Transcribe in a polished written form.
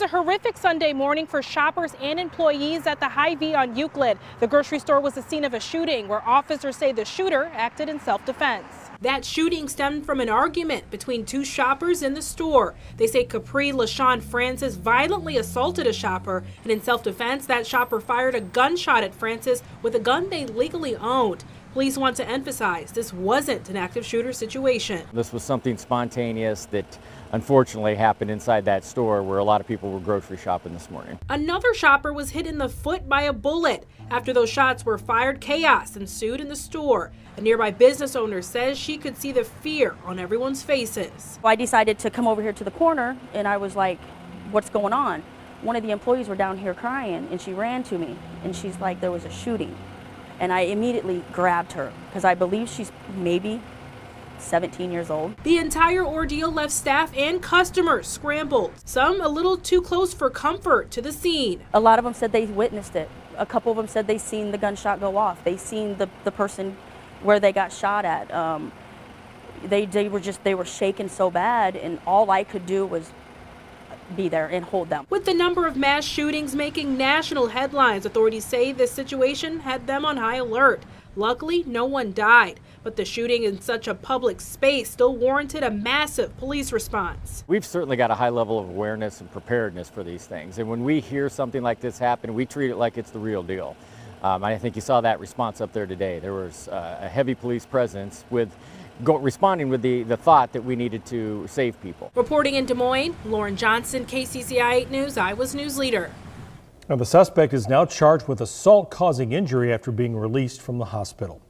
a horrific Sunday morning for shoppers and employees at the Hy-Vee on Euclid. The grocery store was the scene of a shooting where officers say the shooter acted in self-defense. That shooting stemmed from an argument between two shoppers in the store. They say Capri LaShawn Francis violently assaulted a shopper, and in self-defense, that shopper fired a gunshot at Francis with a gun they legally owned. Police want to emphasize this wasn't an active shooter situation. This was something spontaneous that unfortunately happened inside that store where a lot of people were grocery shopping this morning. Another shopper was hit in the foot by a bullet. After those shots were fired, chaos ensued in the store. A nearby business owner says she could see the fear on everyone's faces. I decided to come over here to the corner and I was like, what's going on? One of the employees were down here crying and she ran to me and she's like, there was a shooting. And I immediately grabbed her because I believe she's maybe 17 years old. The entire ordeal left staff and customers scrambled, some a little too close for comfort to the scene. A lot of them said they witnessed it. A couple of them said they seen the gunshot go off. They seen the person where they got shot at. They were shaken so bad, and all I could do was be there and hold them. With the number of mass shootings making national headlines, authorities say this situation had them on high alert. Luckily, no one died, but the shooting in such a public space still warranted a massive police response. We've certainly got a high level of awareness and preparedness for these things, and when we hear something like this happen, we treat it like it's the real deal. I think you saw that response up there today. There was a heavy police presence with responding with the thought that we needed to save people. Reporting in Des Moines, Lauren Johnson, KCCI 8 News, Iowa's news leader. Now, the suspect is now charged with assault causing injury after being released from the hospital.